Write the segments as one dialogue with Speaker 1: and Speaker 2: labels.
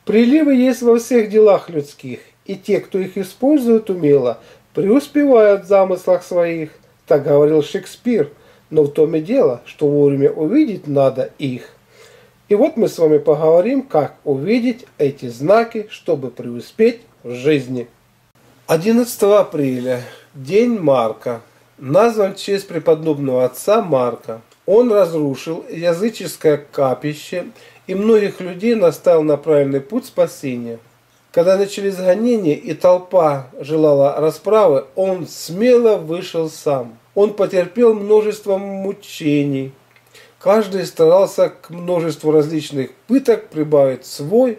Speaker 1: Приливы есть во всех делах людских, и те, кто их использует умело, преуспевают в замыслах своих. Так говорил Шекспир, но в том и дело, что вовремя увидеть надо их. И вот мы с вами поговорим, как увидеть эти знаки, чтобы преуспеть в жизни. 11 апреля, день Марка, назван в честь преподобного отца Марка. Он разрушил языческое капище и многих людей наставил на правильный путь спасения. Когда начались гонения и толпа желала расправы, он смело вышел сам. Он потерпел множество мучений. Каждый старался к множеству различных пыток прибавить свой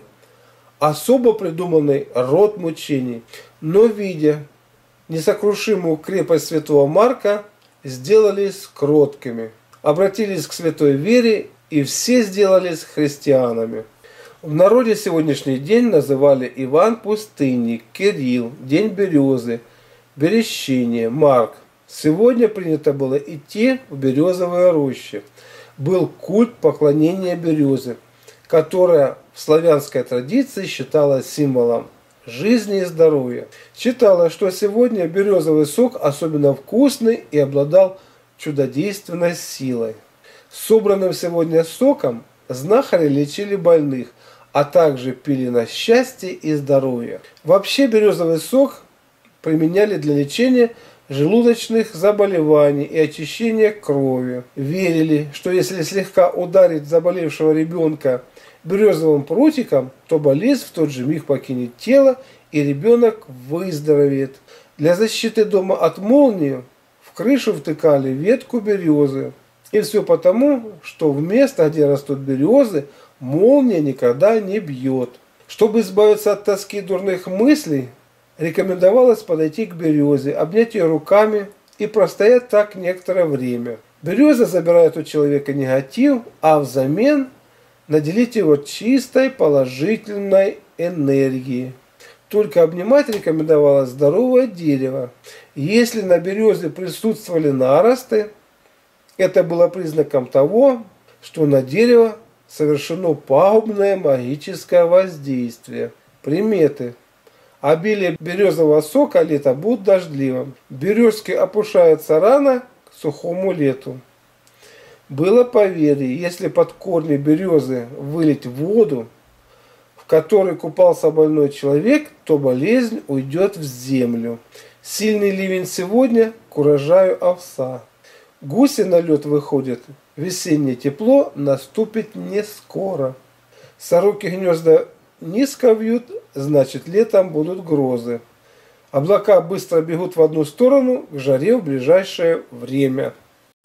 Speaker 1: особо придуманный род мучений. Но, видя несокрушимую крепость святого Марка, сделались кроткими, обратились к святой вере, и все сделались христианами. В народе сегодняшний день называли Иван Пустынник, Кирилл, День Березы, Берещение, Марк. Сегодня принято было идти в березовые рощи. Был культ поклонения березы, которая в славянской традиции считалась символом жизни и здоровья. Считалось, что сегодня березовый сок особенно вкусный и обладал чудодейственной силой. Собранным сегодня соком знахари лечили больных, а также пили на счастье и здоровье. Вообще березовый сок применяли для лечения желудочных заболеваний и очищения крови. Верили, что если слегка ударить заболевшего ребенка березовым прутиком, то болезнь в тот же миг покинет тело и ребенок выздоровеет. Для защиты дома от молнии в крышу втыкали ветку березы. И все потому, что в место, где растут березы, молния никогда не бьет. Чтобы избавиться от тоски и дурных мыслей, рекомендовалось подойти к березе, обнять ее руками и простоять так некоторое время. Береза забирает у человека негатив, а взамен наделить его чистой положительной энергией. Только обнимать рекомендовалось здоровое дерево. Если на березе присутствовали наросты, это было признаком того, что на дерево совершено пагубное магическое воздействие. Приметы. Обилие березового сока лето будет дождливым. Березки опушаются рано к сухому лету. Было поверье, если под корни березы вылить воду, в которой купался больной человек, то болезнь уйдет в землю. Сильный ливень сегодня к урожаю овса. Гуси на лед выходят, весеннее тепло наступит не скоро. Сороки гнезда низко вьют, значит летом будут грозы. Облака быстро бегут в одну сторону, к жаре в ближайшее время.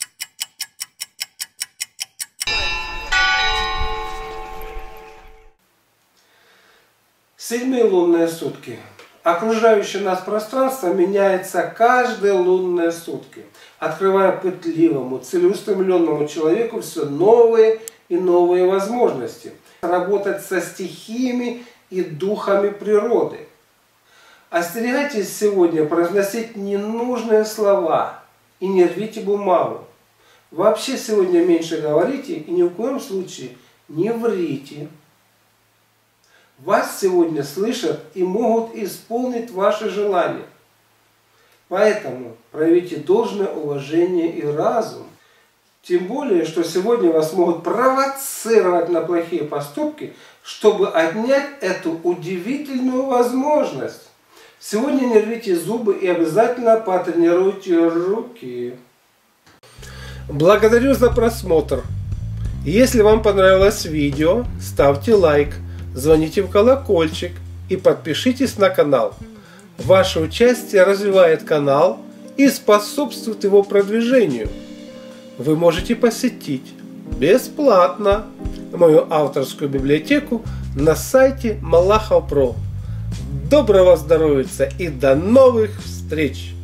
Speaker 1: Седьмые лунные сутки. Окружающее нас пространство меняется каждые лунные сутки, открывая пытливому, целеустремленному человеку все новые и новые возможности. Работать со стихиями и духами природы. Остерегайтесь сегодня произносить ненужные слова и не рвите бумагу. Вообще сегодня меньше говорите и ни в коем случае не врите. Вас сегодня слышат и могут исполнить ваши желания. Поэтому проявите должное уважение и разум. Тем более, что сегодня вас могут провоцировать на плохие поступки, чтобы отнять эту удивительную возможность. Сегодня не рвите зубы и обязательно потренируйте руки. Благодарю за просмотр. Если вам понравилось видео, ставьте лайк, звоните в колокольчик и подпишитесь на канал. Ваше участие развивает канал и способствует его продвижению. Вы можете посетить бесплатно мою авторскую библиотеку на сайте Малахов Про. Доброго здоровья и до новых встреч!